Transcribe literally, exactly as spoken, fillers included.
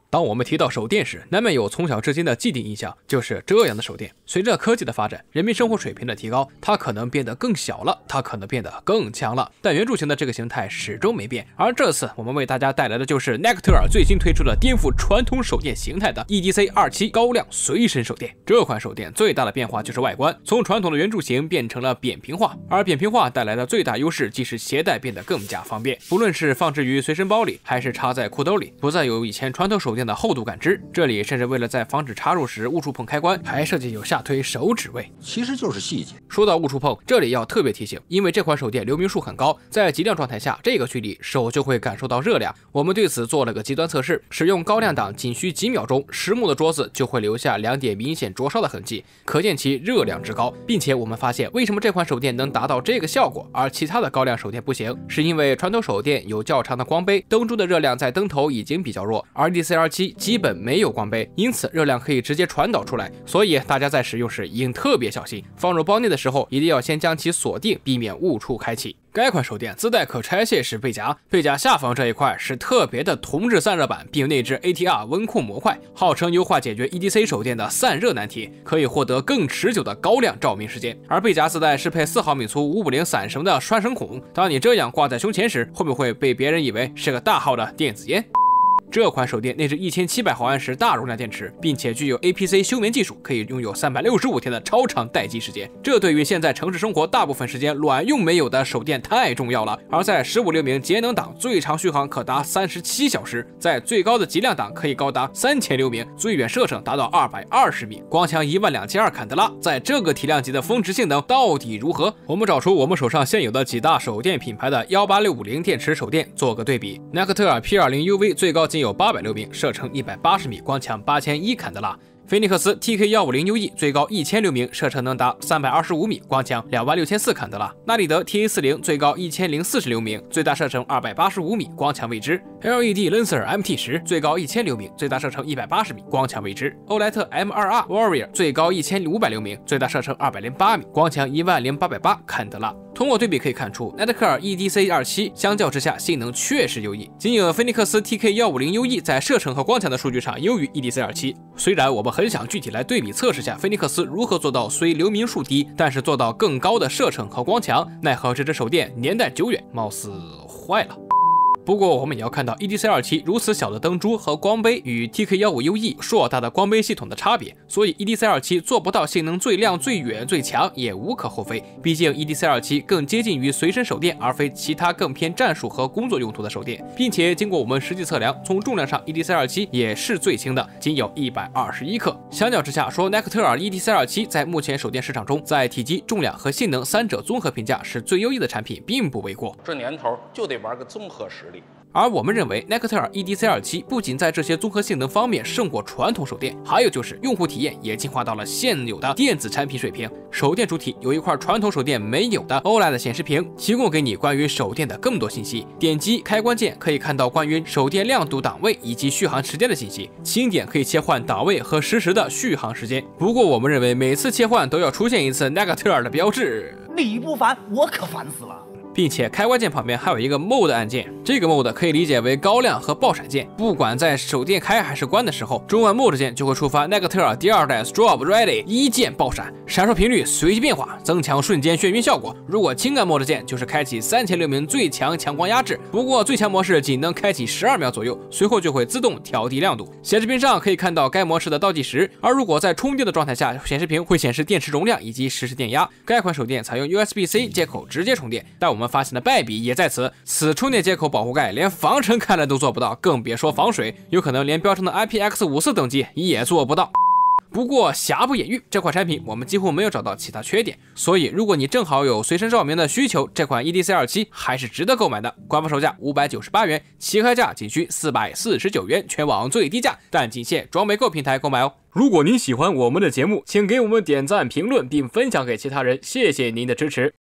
当我们提到手电时，难免有从小至今的既定印象，就是这样的手电。随着科技的发展，人民生活水平的提高，它可能变得更小了，它可能变得更强了，但圆柱形的这个形态始终没变。而这次我们为大家带来的就是耐克特尔最新推出的颠覆传统手电形态的 E D C 二七高亮随身手电。这款手电最大的变化就是外观，从传统的圆柱形变成了扁平化，而扁平化带来的最大优势即是携带变得更加方便，不论是放置于随身包里，还是插在裤兜里，不再有以前传统手电的厚度感知。这里甚至为了在防止插入时误触碰开关，还设计有下推手指位， 其实就是细节。 说到误触碰，这里要特别提醒，因为这款手电流明数很高，在极亮状态下，这个距离手就会感受到热量。我们对此做了个极端测试，使用高亮档仅需几秒钟，实木的桌子就会留下两点明显灼烧的痕迹，可见其热量之高。并且我们发现，为什么这款手电能达到这个效果，而其他的高亮手电不行，是因为传统手电有较长的光杯，灯珠的热量在灯头已经比较弱，而 E D C 二七基本没有光杯，因此热量可以直接传导出来，所以大家在使用时应特别小心，放入包内的时候一定要先将其锁定，避免误触开启。该款手电自带可拆卸式背夹，背夹下方这一块是特别的铜质散热板，并内置 A T R 温控模块，号称优化解决 E D C 手电的散热难题，可以获得更持久的高亮照明时间。而背夹自带适配四毫米粗五五零散绳的栓绳孔，当你这样挂在胸前时，会不会被别人以为是个大号的电子烟？这款手电内置一千七百毫安时大容量电池，并且具有 A P C 休眠技术，可以拥有三百六十五天的超长待机时间。这对于现在城市生活大部分时间卵用没有的手电太重要了。而在十五流明节能档，最长续航可达三十七小时，在最高的极亮档可以高达三千流明，最远射程达到二百二十米，光强一万两千二坎德拉。在这个体量级的峰值性能到底如何？我们找出我们手上现有的几大手电品牌的一八六五零电池手电做个对比。耐克特尔 P 二十 U V 最高仅有八百流明，射程一百八十米，光强八千一坎德拉。菲尼克斯 T K 一五零 U E 最高一千流明，射程能达三百二十五米，光强两万六千四坎德拉。纳利德 T A 四十 最高一千零四十流明，最大射程二百八十五米，光强未知。L E D Lancer M T 十 最高一千流明，最大射程一百八十米，光强未知。欧莱特 M 二 R Warrior 最高一千五百流明，最大射程二百零八米，光强一万零八百八坎德拉。通过对比可以看出，耐克特尔 E D C 二七 相较之下性能确实优异，仅有菲尼克斯 T K 一五零 U E 在射程和光强的数据上优于 E D C 二七。虽然我们很想具体来对比测试下菲尼克斯如何做到虽流明数低，但是做到更高的射程和光强，奈何这只手电年代久远，貌似坏了。不过我们也要看到 E D C 二七 如此小的灯珠和光杯与 T K 一五 U E 硕大的光杯系统的差别，所以 E D C 二七 做不到性能最亮最远最强也无可厚非，毕竟 E D C 二七 更接近于随身手电，而非其他更偏战术和工作用途的手电，并且经过我们实际测量，从重量上 E D C 二七 也是最轻的，仅有一百二十一克。相较之下，说耐克特尔 E D C 二七 在目前手电市场中，在体积、重量和性能三者综合评价是最优异的产品，并不为过。 这年头就得玩个综合实力。 而我们认为耐克特尔 E D C 二七 不仅在这些综合性能方面胜过传统手电，还有就是用户体验也进化到了现有的电子产品水平。手电主体有一块传统手电没有的 O L E D 显示屏，提供给你关于手电的更多信息。点击开关键可以看到关于手电亮度、档位以及续航时间的信息，轻点可以切换档位和实时的续航时间。不过我们认为每次切换都要出现一次耐克特尔的标志， 你不烦我可烦死了。 并且开关键旁边还有一个 Mode 按键，这个 Mode 可以理解为高亮和爆闪键，不管在手电开还是关的时候，中按 Mode 键就会触发耐克特尔第二代 Strobe Ready 一键爆闪，闪烁频率随机变化，增强瞬间眩晕效果。如果轻按 Mode 键就是开启三千流明最强强光压制，不过最强模式仅能开启十二秒左右，随后就会自动调低亮度。显示屏上可以看到该模式的倒计时，而如果在充电的状态下，显示屏会显示电池容量以及实时电压。该款手电采用 U S B C 接口直接充电，但我们发现的败笔也在此，此充电接口保护盖连防尘看来都做不到，更别说防水，有可能连标称的 I P X 五十四等级也做不到。不过瑕不掩瑜，这款产品我们几乎没有找到其他缺点，所以如果你正好有随身照明的需求，这款 E D C 二七 还是值得购买的。官方售价五百九十八元，起开价仅需四百四十九元，全网最低价，但仅限装备购平台购买哦。如果您喜欢我们的节目，请给我们点赞、评论并分享给其他人，谢谢您的支持。